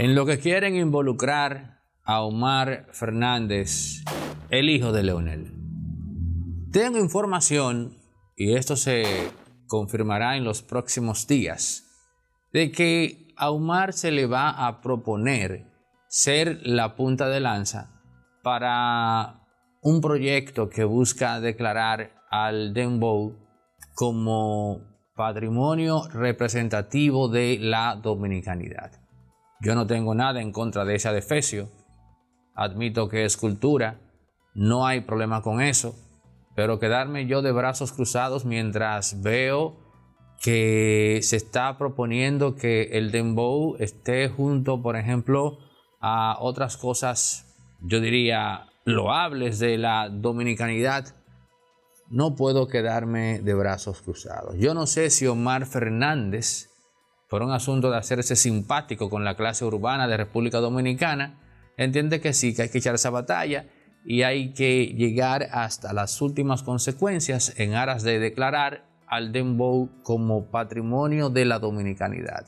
en lo que quieren involucrar a Omar Fernández, el hijo de Leonel. Tengo información, y esto se confirmará en los próximos días, de que a Omar se le va a proponer ser la punta de lanza para un proyecto que busca declarar al dembow como patrimonio representativo de la dominicanidad. Yo no tengo nada en contra de ese adefesio, admito que es cultura, no hay problema con eso, pero quedarme yo de brazos cruzados mientras veo que se está proponiendo que el dembow esté junto, por ejemplo, a otras cosas, yo diría, loables de la dominicanidad, no puedo quedarme de brazos cruzados. Yo no sé si Omar Fernández, por un asunto de hacerse simpático con la clase urbana de República Dominicana, entiende que sí, que hay que echar esa batalla y hay que llegar hasta las últimas consecuencias en aras de declarar al dembow como patrimonio de la dominicanidad.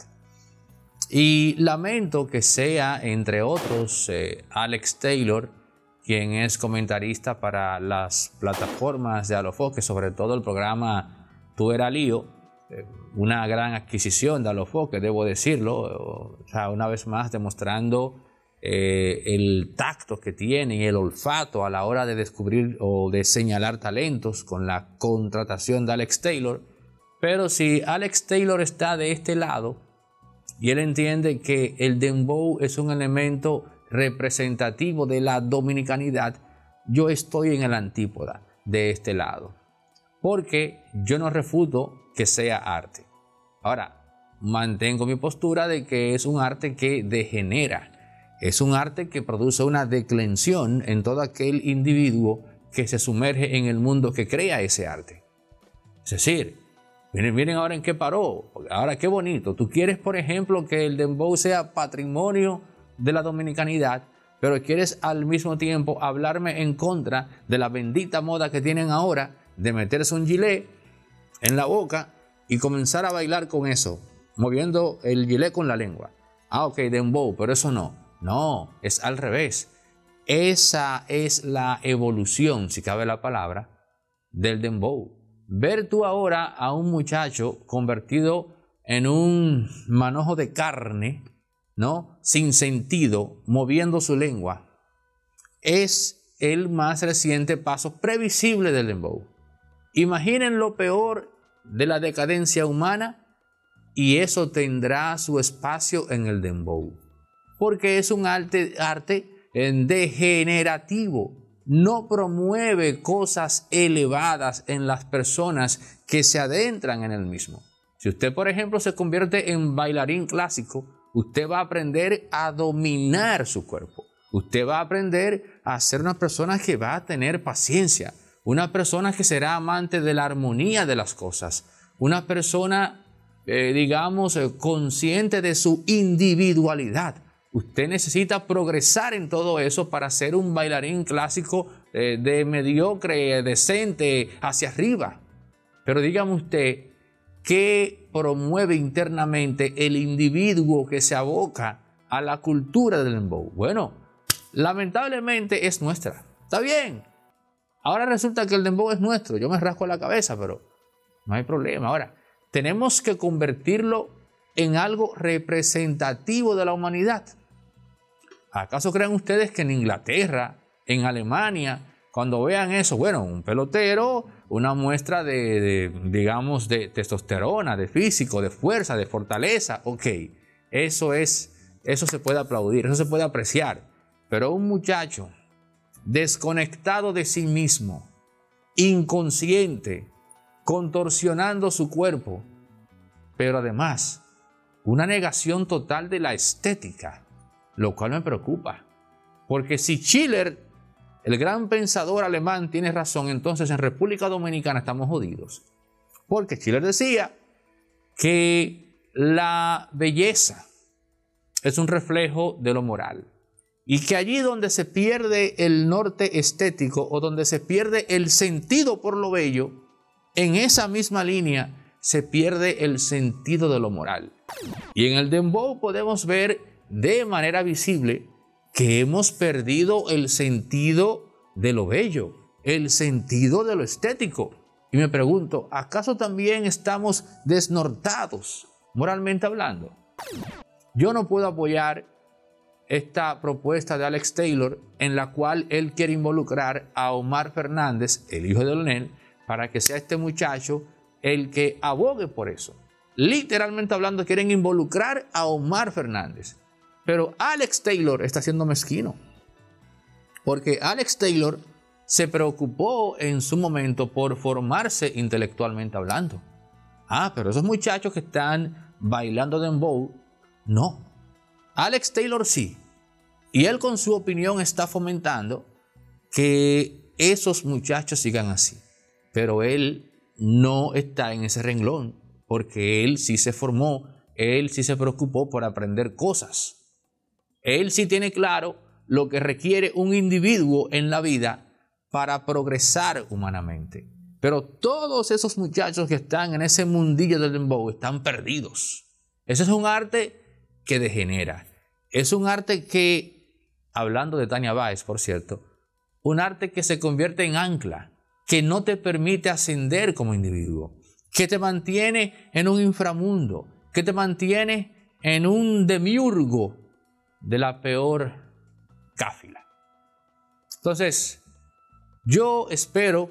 Y lamento que sea, entre otros, Alex Taylor, quien es comentarista para las plataformas de Alofoque, sobre todo el programa Tú Era Lío, una gran adquisición de Alofoque, debo decirlo, o sea, una vez más demostrando el tacto que tiene y el olfato a la hora de descubrir o de señalar talentos con la contratación de Alex Taylor. Pero si Alex Taylor está de este lado y él entiende que el dembow es un elemento representativo de la dominicanidad, yo estoy en el antípoda de este lado, porque yo no refuto que sea arte. Ahora, mantengo mi postura de que es un arte que degenera, es un arte que produce una declensión en todo aquel individuo que se sumerge en el mundo que crea ese arte. Es decir, miren ahora en qué paró, ahora qué bonito. Tú quieres, por ejemplo, que el dembow sea patrimonio de la dominicanidad, pero quieres al mismo tiempo hablarme en contra de la bendita moda que tienen ahora de meterse un gilet en la boca y comenzar a bailar con eso, moviendo el gilet con la lengua. Ah, ok, dembow, pero eso no, es al revés. Esa es la evolución, si cabe la palabra, del dembow. Ver tú ahora a un muchacho convertido en un manojo de carne, ¿no? Sin sentido, moviendo su lengua, es el más reciente paso previsible del dembow. Imaginen lo peor de la decadencia humana y eso tendrá su espacio en el dembow, porque es un arte degenerativo. No promueve cosas elevadas en las personas que se adentran en el mismo. Si usted, por ejemplo, se convierte en bailarín clásico, usted va a aprender a dominar su cuerpo. Usted va a aprender a ser una persona que va a tener paciencia, una persona que será amante de la armonía de las cosas, una persona, consciente de su individualidad. Usted necesita progresar en todo eso para ser un bailarín clásico de mediocre, decente, hacia arriba. Pero dígame usted, ¿qué promueve internamente el individuo que se aboca a la cultura del dembow? Bueno, lamentablemente es nuestra. Está bien. Ahora resulta que el dembow es nuestro. Yo me rasco la cabeza, pero no hay problema. Ahora, tenemos que convertirlo en algo representativo de la humanidad. ¿Acaso creen ustedes que en Inglaterra, en Alemania, cuando vean eso, bueno, un pelotero, una muestra de testosterona, de físico, de fuerza, de fortaleza, ok, eso se puede aplaudir, eso se puede apreciar, pero un muchacho desconectado de sí mismo, inconsciente, contorsionando su cuerpo, pero además una negación total de la estética, lo cual me preocupa, porque si Schiller, el gran pensador alemán, tiene razón, entonces en República Dominicana estamos jodidos. Porque Schiller decía que la belleza es un reflejo de lo moral y que allí donde se pierde el norte estético o donde se pierde el sentido por lo bello, en esa misma línea se pierde el sentido de lo moral. Y en el dembow podemos ver de manera visible que hemos perdido el sentido de lo bello, el sentido de lo estético. Y me pregunto, ¿acaso también estamos desnortados, moralmente hablando? Yo no puedo apoyar esta propuesta de Alex Taylor en la cual él quiere involucrar a Omar Fernández, el hijo de Leonel, para que sea este muchacho el que abogue por eso. Literalmente hablando, quieren involucrar a Omar Fernández. Pero Alex Taylor está siendo mezquino. Porque Alex Taylor se preocupó en su momento por formarse intelectualmente hablando. Pero esos muchachos que están bailando dembow, no. Alex Taylor sí. Y él con su opinión está fomentando que esos muchachos sigan así. Pero él no está en ese renglón, porque él sí se formó, él sí se preocupó por aprender cosas. Él sí tiene claro lo que requiere un individuo en la vida para progresar humanamente. Pero todos esos muchachos que están en ese mundillo del dembow están perdidos. Ese es un arte que degenera. Es un arte que, hablando de Tania Báez, por cierto, un arte que se convierte en ancla, que no te permite ascender como individuo, que te mantiene en un inframundo, que te mantiene en un demiurgo de la peor cáfila. Entonces, yo espero,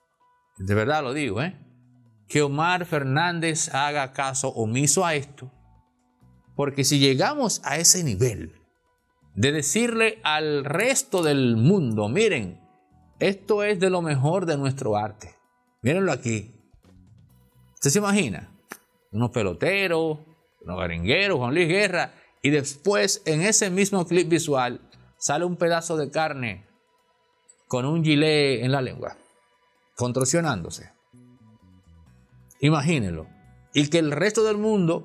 de verdad lo digo, que Omar Fernández haga caso omiso a esto, porque si llegamos a ese nivel de decirle al resto del mundo, miren, esto es de lo mejor de nuestro arte, mírenlo aquí. ¿Usted se imagina? Unos peloteros, unos garingueros, Juan Luis Guerra, y después en ese mismo clip visual sale un pedazo de carne con un gilet en la lengua, contorsionándose. Imagínelo. Y que el resto del mundo,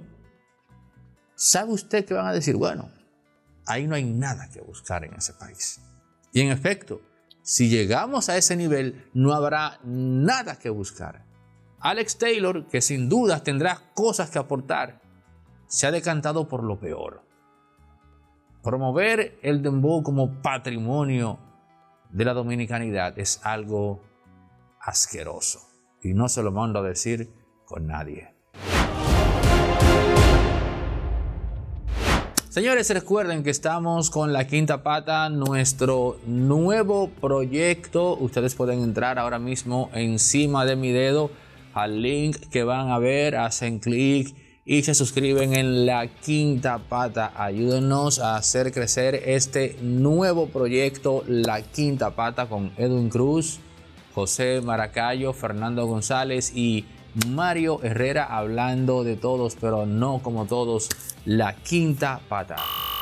¿sabe usted que van a decir? Bueno, ahí no hay nada que buscar en ese país. Y en efecto, si llegamos a ese nivel, no habrá nada que buscar. Alex Taylor, que sin dudas tendrá cosas que aportar, se ha decantado por lo peor. Promover el dembow como patrimonio de la dominicanidad es algo asqueroso. Y no se lo mando a decir con nadie. Señores, recuerden que estamos con La Quinta Pata, nuestro nuevo proyecto. Ustedes pueden entrar ahora mismo encima de mi dedo al link que van a ver, hacen clic y se suscriben en La Quinta Pata. Ayúdenos a hacer crecer este nuevo proyecto, La Quinta Pata, con Edwin Cruz, José Maracayo, Fernando González y Mario Herrera, hablando de todos, pero no como todos. La Quinta Pata.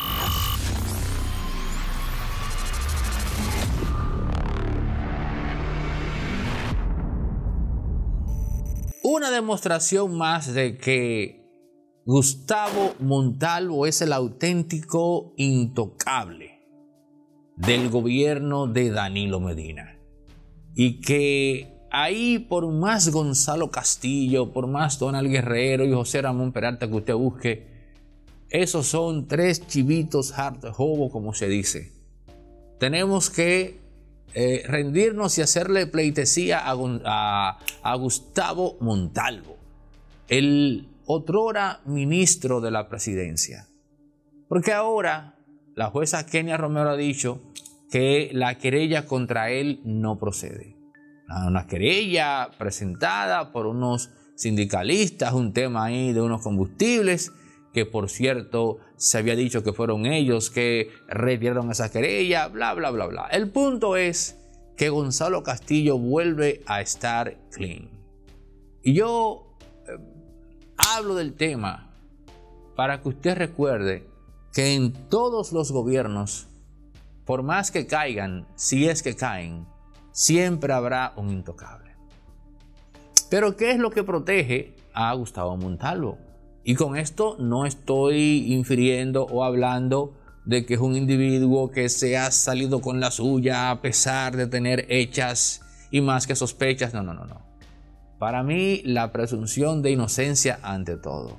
Una demostración más de que Gustavo Montalvo es el auténtico intocable del gobierno de Danilo Medina. Y que ahí, por más Gonzalo Castillo, por más Donald Guerrero y José Ramón Peralta que usted busque, esos son tres chivitos harto como se dice. Tenemos que rendirnos y hacerle pleitesía a Gustavo Montalvo, el otrora ministro de la presidencia. Porque ahora la jueza Kenia Romero ha dicho que la querella contra él no procede. Una querella presentada por unos sindicalistas, un tema ahí de unos combustibles, que por cierto se había dicho que fueron ellos que retiraron esa querella, bla, bla, bla, bla. El punto es que Gonzalo Castillo vuelve a estar clean. Y yo hablo del tema para que usted recuerde que en todos los gobiernos, por más que caigan, si es que caen, siempre habrá un intocable. Pero ¿qué es lo que protege a Gustavo Montalvo? Y con esto no estoy infiriendo o hablando de que es un individuo que se ha salido con la suya a pesar de tener hechas y más que sospechas. No. Para mí, la presunción de inocencia ante todo.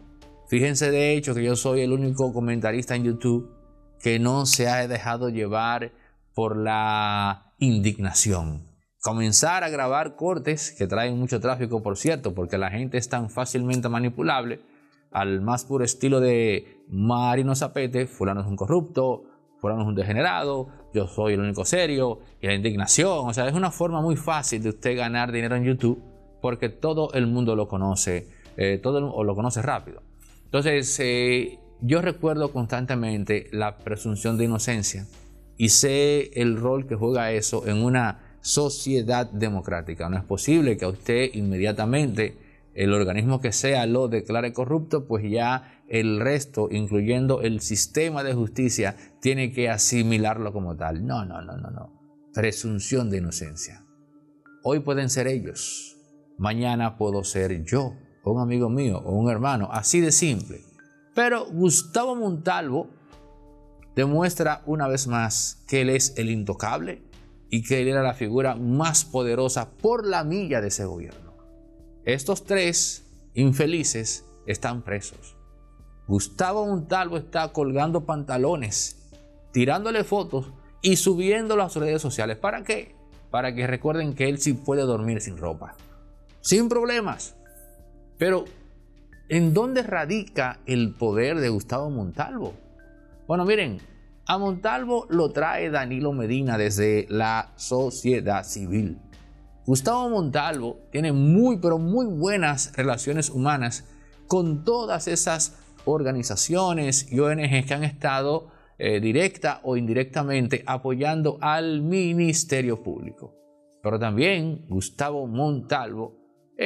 Fíjense de hecho que yo soy el único comentarista en YouTube que no se ha dejado llevar por la indignación. Comenzar a grabar cortes que traen mucho tráfico, por cierto, porque la gente es tan fácilmente manipulable, al más puro estilo de Marino Zapete: fulano es un corrupto, fulano es un degenerado, yo soy el único serio, y la indignación. O sea, es una forma muy fácil de usted ganar dinero en YouTube, porque todo el mundo lo conoce, lo conoce rápido. Entonces, yo recuerdo constantemente la presunción de inocencia y sé el rol que juega eso en una sociedad democrática. No es posible que a usted inmediatamente el organismo que sea lo declare corrupto, pues ya el resto, incluyendo el sistema de justicia, tiene que asimilarlo como tal. No. Presunción de inocencia. Hoy pueden ser ellos, mañana puedo ser yo, o un amigo mío, o un hermano, así de simple. Pero Gustavo Montalvo demuestra una vez más que él es el intocable y que él era la figura más poderosa por la milla de ese gobierno. Estos tres infelices están presos. Gustavo Montalvo está colgando pantalones, tirándole fotos y subiéndolo a sus redes sociales. ¿Para qué? Para que recuerden que él sí puede dormir sin ropa, sin problemas. Pero, ¿en dónde radica el poder de Gustavo Montalvo? Bueno, miren, a Montalvo lo trae Danilo Medina desde la sociedad civil. Gustavo Montalvo tiene muy buenas relaciones humanas con todas esas organizaciones y ONGs que han estado directa o indirectamente apoyando al Ministerio Público. Pero también Gustavo Montalvo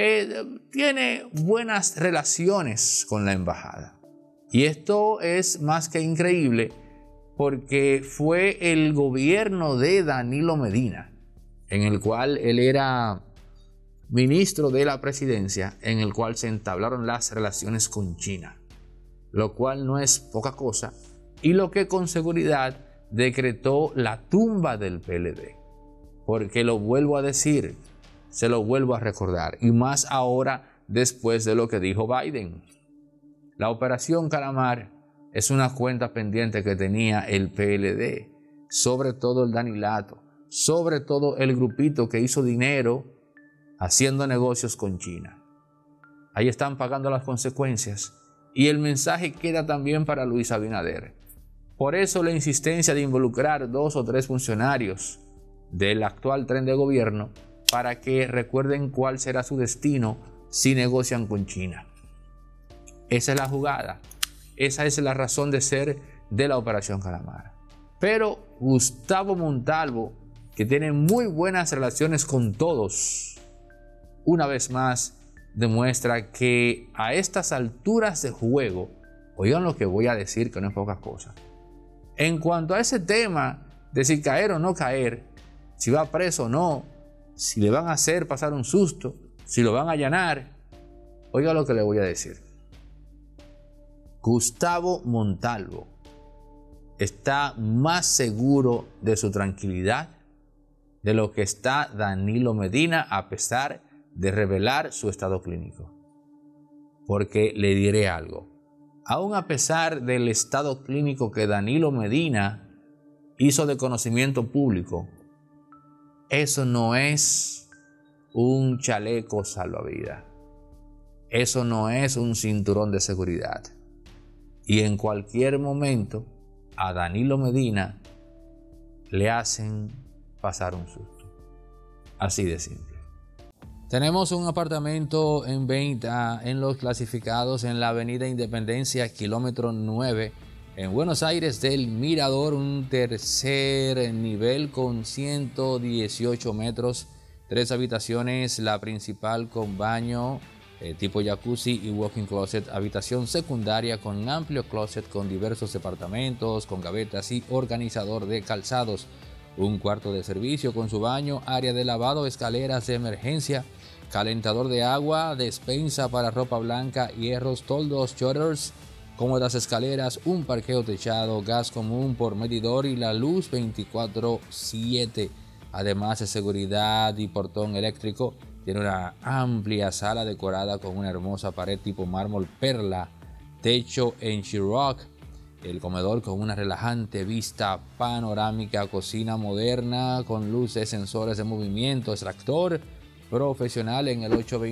tiene buenas relaciones con la embajada. Y esto es más que increíble porque fue el gobierno de Danilo Medina, en el cual él era ministro de la presidencia, en el cual se entablaron las relaciones con China, lo cual no es poca cosa, y lo que con seguridad decretó la tumba del PLD. Porque lo vuelvo a decir, se lo vuelvo a recordar, y más ahora después de lo que dijo Biden. La Operación Calamar es una cuenta pendiente que tenía el PLD, sobre todo el Danilato, sobre todo el grupito que hizo dinero haciendo negocios con China. Ahí están pagando las consecuencias y el mensaje queda también para Luis Abinader. Por eso la insistencia de involucrar 2 o 3 funcionarios del actual tren de gobierno para que recuerden cuál será su destino si negocian con China. Esa es la jugada, esa es la razón de ser de la Operación Calamar. Pero Gustavo Montalvo, que tiene muy buenas relaciones con todos, una vez más demuestra que a estas alturas de juego, oigan lo que voy a decir, que no es poca cosa. En cuanto a ese tema de si caer o no caer, si va preso o no, si le van a hacer pasar un susto, si lo van a allanar, oiga lo que le voy a decir. Gustavo Montalvo está más seguro de su tranquilidad de lo que está Danilo Medina, a pesar de revelar su estado clínico. Porque le diré algo, aún a pesar del estado clínico que Danilo Medina hizo de conocimiento público, eso no es un chaleco salvavidas, eso no es un cinturón de seguridad. Y en cualquier momento a Danilo Medina le hacen pasar un susto. Así de simple. Tenemos un apartamento en venta en Los Clasificados en la avenida Independencia, kilómetro 9, en Buenos Aires del Mirador, un tercer nivel con 118 metros, 3 habitaciones, la principal con baño tipo jacuzzi y walk-in closet, habitación secundaria con amplio closet con diversos departamentos, con gavetas y organizador de calzados, un cuarto de servicio con su baño, área de lavado, escaleras de emergencia, calentador de agua, despensa para ropa blanca, hierros, toldos, shutters, cómodas escaleras, un parqueo techado, gas común por medidor y la luz 24/7, además de seguridad y portón eléctrico. Tiene una amplia sala decorada con una hermosa pared tipo mármol perla techo en Sheetrock, el comedor con una relajante vista panorámica, cocina moderna con luces, sensores de movimiento, extractor profesional en el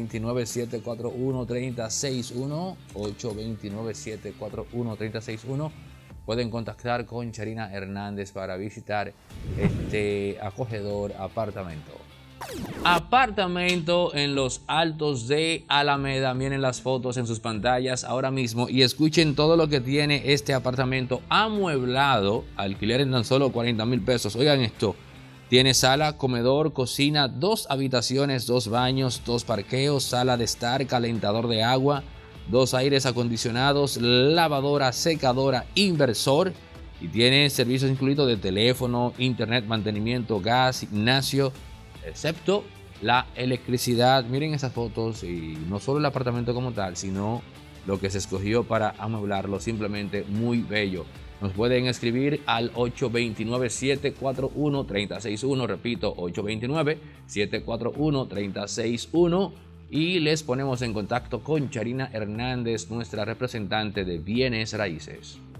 829-741-3061, 829-741-3061. Pueden contactar con Charina Hernández para visitar este acogedor apartamento. Apartamento en los Altos de Alameda. Miren las fotos en sus pantallas ahora mismo y escuchen todo lo que tiene este apartamento amueblado. Alquiler en tan solo 40,000 pesos. Oigan esto. Tiene sala, comedor, cocina, 2 habitaciones, 2 baños, 2 parqueos, sala de estar, calentador de agua, 2 aires acondicionados, lavadora, secadora, inversor. Y tiene servicios incluidos de teléfono, internet, mantenimiento, gas, gimnasio, excepto la electricidad. Miren esas fotos y no solo el apartamento como tal, sino lo que se escogió para amueblarlo, simplemente muy bello. Nos pueden escribir al 829-741-3061, repito, 829-741-3061 y les ponemos en contacto con Charina Hernández, nuestra representante de bienes raíces.